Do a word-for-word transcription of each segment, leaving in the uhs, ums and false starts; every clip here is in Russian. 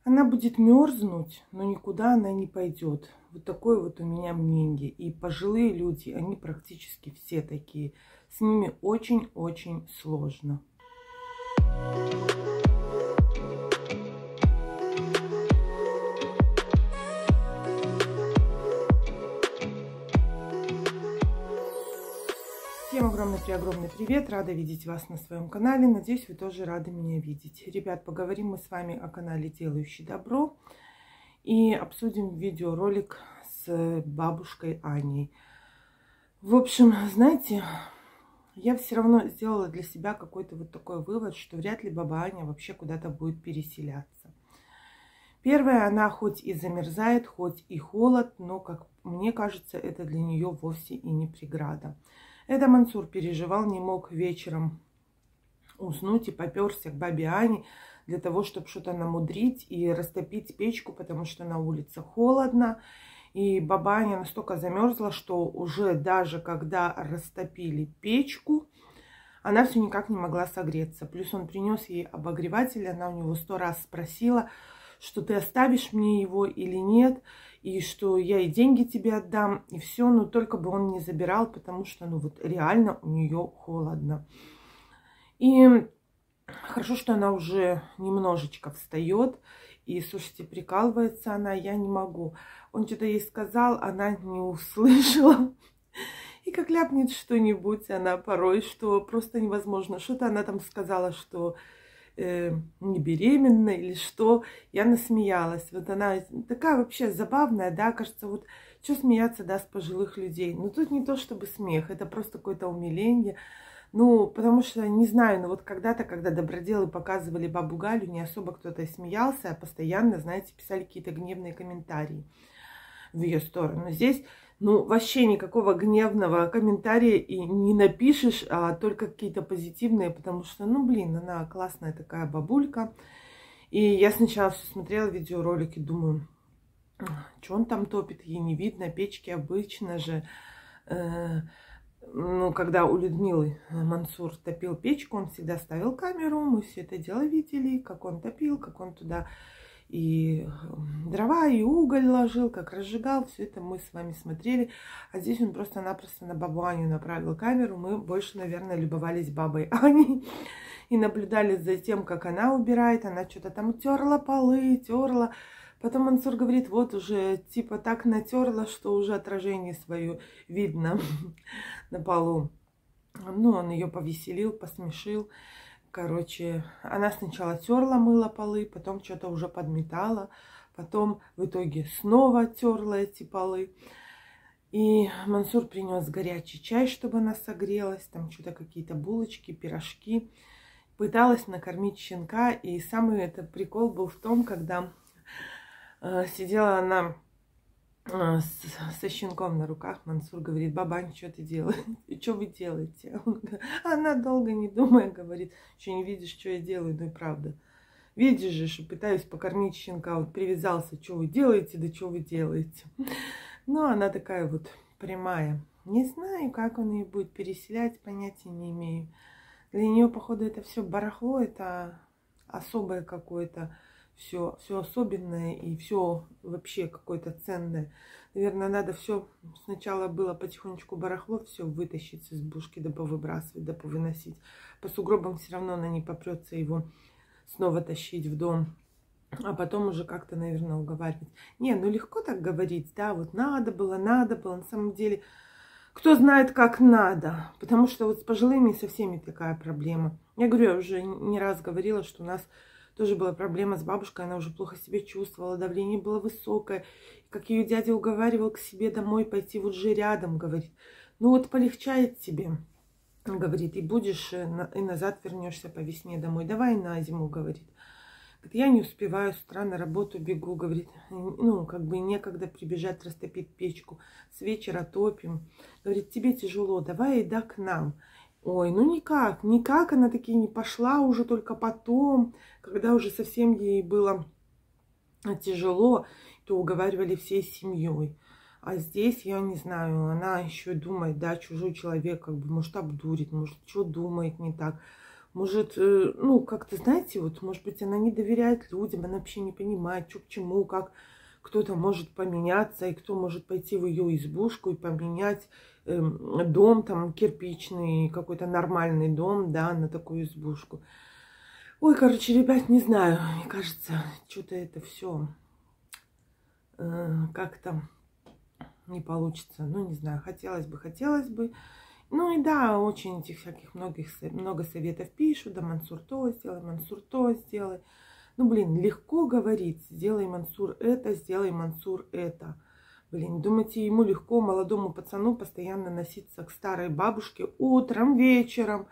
Она будет мерзнуть, но никуда она не пойдет. Вот такое вот у меня мнение. И пожилые люди, они практически все такие. С ними очень-очень сложно. Всем огромный-преогромный привет! Рада видеть вас на своем канале. Надеюсь, вы тоже рады меня видеть. Ребят, поговорим мы с вами о канале «Делающий добро» и обсудим видеоролик с бабушкой Аней. В общем, знаете, я все равно сделала для себя какой-то вот такой вывод, что вряд ли баба Аня вообще куда-то будет переселяться. Первое, она хоть и замерзает, хоть и холод, но, как мне кажется, это для нее вовсе и не преграда. Это Мансур переживал, не мог вечером уснуть и попёрся к бабе Ане для того, чтобы что-то намудрить и растопить печку, потому что на улице холодно. И баба Аня настолько замерзла, что уже даже когда растопили печку, она все никак не могла согреться. Плюс он принес ей обогреватель, она у него сто раз спросила, что ты оставишь мне его или нет, и что я и деньги тебе отдам, и все, но только бы он не забирал, потому что, ну вот, реально у нее холодно. И хорошо, что она уже немножечко встает, и, слушайте, прикалывается она, я не могу. Он что-то ей сказал, она не услышала. И как ляпнет что-нибудь, она порой, что просто невозможно. Что-то она там сказала, что не беременна или что, я насмеялась. Вот она такая вообще забавная, да, кажется, вот что смеяться, да, с пожилых людей. Но тут не то чтобы смех, это просто какое-то умиление. Ну, потому что, не знаю, но вот когда-то, когда доброделы показывали бабу Галю, не особо кто-то и смеялся, а постоянно, знаете, писали какие-то гневные комментарии в ее сторону. Здесь, ну, вообще никакого гневного комментария и не напишешь, а только какие-то позитивные, потому что, ну, блин, она классная такая бабулька. И я сначала все смотрела видеоролики, думаю, что он там топит, ей не видно, печки обычно же. Э, ну, когда у Людмилы Мансур топил печку, он всегда ставил камеру, мы все это дело видели, как он топил, как он туда и дрова, и уголь ложил, как разжигал. Все это мы с вами смотрели. А здесь он просто-напросто на бабу Аню направил камеру. Мы больше, наверное, любовались бабой Аней и наблюдали за тем, как она убирает. Она что-то там терла полы, терла. Потом Мансур говорит, вот уже типа так натерла, что уже отражение свое видно на полу. Ну, он ее повеселил, посмешил. Короче, она сначала терла, мыла полы, потом что-то уже подметала, потом в итоге снова терла эти полы. И Мансур принес горячий чай, чтобы она согрелась, там что-то какие-то булочки, пирожки. Пыталась накормить щенка, и самый это прикол был в том, когда э, сидела она со щенком на руках, Мансур говорит, баба Ань, что ты делаешь? И что вы делаете? Она долго не думая говорит, что не видишь, что я делаю, ну и правда. Видишь же, что пытаюсь покормить щенка, вот привязался, что вы делаете, да что вы делаете. Ну, она такая вот прямая. Не знаю, как он ее будет переселять, понятия не имею. Для нее, походу, это все барахло, это особое какое-то. Все, все особенное и все вообще какое-то ценное. Наверное, надо все сначала было потихонечку барахло, все вытащить с избушки, да повыбрасывать, да повыносить. По сугробам все равно она не попрется его снова тащить в дом. А потом уже как-то, наверное, уговаривать. Не, ну легко так говорить, да, вот надо было, надо было. На самом деле, кто знает, как надо. Потому что вот с пожилыми со всеми такая проблема. Я говорю, я уже не раз говорила, что у нас тоже была проблема с бабушкой, она уже плохо себя чувствовала, давление было высокое. Как ее дядя уговаривал к себе домой пойти, вот же рядом, говорит. Ну вот полегчает тебе, говорит, и будешь, и назад вернешься по весне домой. Давай на зиму, говорит. Говорит, я не успеваю, с утра на работу бегу, говорит. Ну, как бы некогда прибежать, растопить печку. С вечера топим. Говорит, тебе тяжело, давай ида к нам. Ой, ну никак, никак она таки не пошла уже только потом, когда уже совсем ей было тяжело, то уговаривали всей семьей. А здесь, я не знаю, она еще думает, да, чужой человек, как бы, может, обдурит, может, что думает не так. Может, ну, как-то, знаете, вот, может быть, она не доверяет людям, она вообще не понимает, что к чему, как кто-то может поменяться, и кто может пойти в ее избушку и поменять э, дом, там, кирпичный, какой-то нормальный дом, да, на такую избушку. Ой, короче, ребят, не знаю, мне кажется, что-то это все э, как-то не получится. Ну, не знаю, хотелось бы, хотелось бы. Ну и да, очень этих всяких многих, много советов пишут, да, Мансур то сделай, Мансур то сделай. Ну, блин, легко говорить, сделай, Мансур, это, сделай, Мансур, это. Блин, думаете, ему легко, молодому пацану, постоянно носиться к старой бабушке утром, вечером.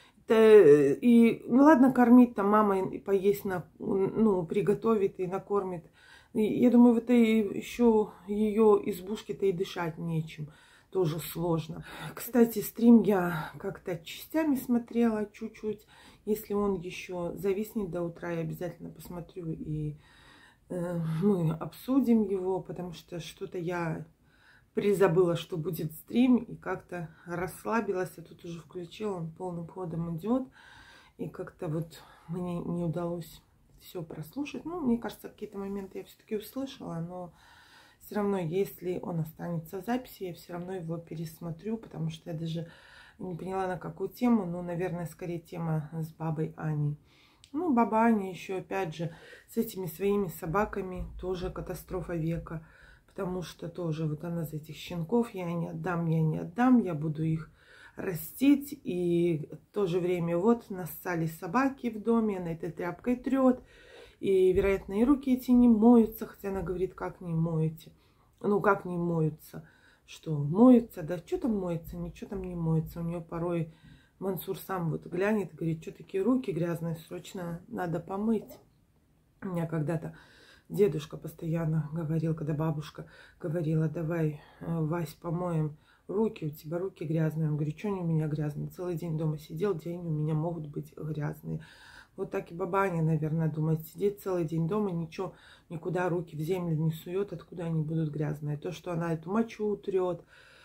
И, ну ладно, кормить там мама поесть, на, ну, приготовит и накормит. И, я думаю, в этой еще ее избушке-то и дышать нечем. Тоже сложно. Кстати, стрим я как-то частями смотрела чуть-чуть. Если он еще зависнет до утра, я обязательно посмотрю и э, мы обсудим его, потому что что-то я призабыла, что будет стрим, и как-то расслабилась. Я тут уже включила, он полным ходом идет. И как-то вот мне не удалось все прослушать. Ну, мне кажется, какие-то моменты я все-таки услышала, но все равно, если он останется в записи, я все равно его пересмотрю, потому что я даже не поняла, на какую тему. Ну, наверное, скорее тема с бабой Аней. Ну, баба Аня еще, опять же, с этими своими собаками тоже катастрофа века. Потому что тоже вот она за этих щенков, я не отдам, я не отдам, я буду их растить. И в то же время вот нассали собаки в доме, она этой тряпкой трет. И, вероятно, и руки эти не моются, хотя она говорит, как не моете. Ну, как не моются? Что, моются? Да что там моется? Ничего там не моется. У нее порой Мансур сам вот глянет и говорит, что такие руки грязные, срочно надо помыть. У меня когда-то дедушка постоянно говорил, когда бабушка говорила, давай, Вась, помоем руки, у тебя руки грязные. Он говорит, что они у меня грязные? Целый день дома сидел, день у меня могут быть грязные. Вот так и баба Аня, наверное, думает, сидеть целый день дома, ничего, никуда руки в землю не сует, откуда они будут грязные. То, что она эту мочу трет,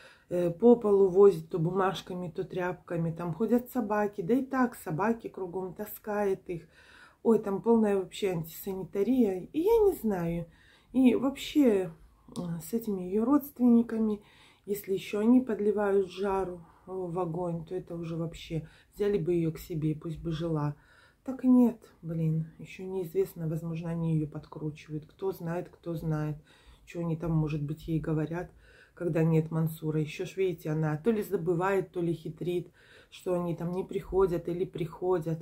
по полу возит то бумажками, то тряпками, там ходят собаки, да и так собаки кругом, таскает их. Ой, там полная вообще антисанитария, и я не знаю. И вообще с этими ее родственниками, если еще они подливают жару в огонь, то это уже вообще взяли бы ее к себе, пусть бы жила. Так и нет, блин, еще неизвестно, возможно, они ее подкручивают. Кто знает, кто знает, что они там, может быть, ей говорят, когда нет Мансура. Еще ж, видите, она то ли забывает, то ли хитрит, что они там не приходят или приходят.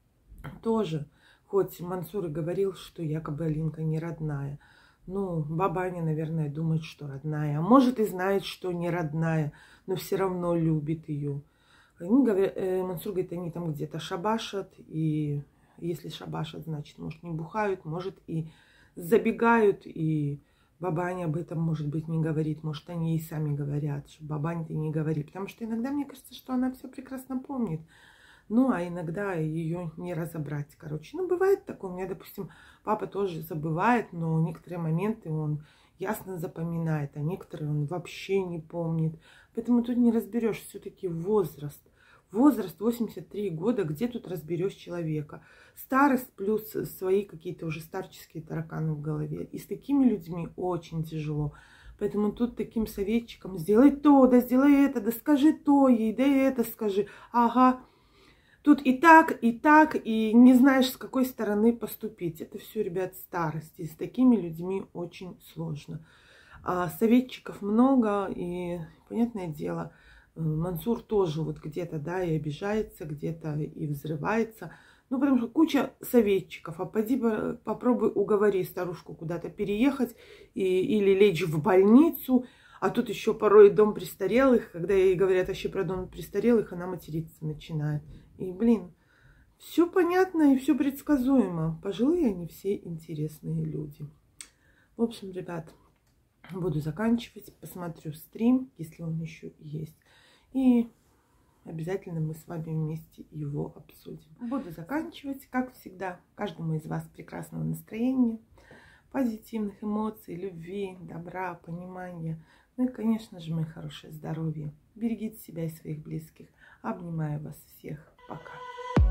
Тоже, хоть Мансур и говорил, что якобы Алинка не родная. Ну, баба Аня, наверное, думает, что родная. А может и знает, что не родная, но все равно любит ее. Они говорят, э, Мансур говорит, они там где-то шабашат, и если шабашат, значит, может, не бухают, может, и забегают, и баба Аня об этом, может быть, не говорит, может, они ей сами говорят, что баба Аня, ты не говори, потому что иногда мне кажется, что она все прекрасно помнит, ну, а иногда ее не разобрать, короче. Ну, бывает такое, у меня, допустим, папа тоже забывает, но некоторые моменты он ясно запоминает, а некоторые он вообще не помнит. Поэтому тут не разберешь, все-таки возраст. Возраст восемьдесят три года, где тут разберешь человека? Старость плюс свои какие-то уже старческие тараканы в голове. И с такими людьми очень тяжело. Поэтому тут таким советчиком сделай то, да сделай это, да скажи то ей, да это скажи. Ага, тут и так, и так, и не знаешь, с какой стороны поступить. Это все, ребят, старость. И с такими людьми очень сложно. А советчиков много, и, понятное дело, Мансур тоже вот где-то, да, и обижается, где-то и взрывается. Ну, потому что куча советчиков. А пойди попробуй уговори старушку куда-то переехать и, или лечь в больницу. А тут еще порой дом престарелых. Когда ей говорят вообще про дом престарелых, она материться начинает. И, блин, все понятно и все предсказуемо. Пожилые они все интересные люди. В общем, ребят, буду заканчивать. Посмотрю стрим, если он еще есть. И обязательно мы с вами вместе его обсудим. Буду заканчивать, как всегда. Каждому из вас прекрасного настроения, позитивных эмоций, любви, добра, понимания. Ну и, конечно же, мои хорошие здоровья. Берегите себя и своих близких. Обнимаю вас всех. Пока.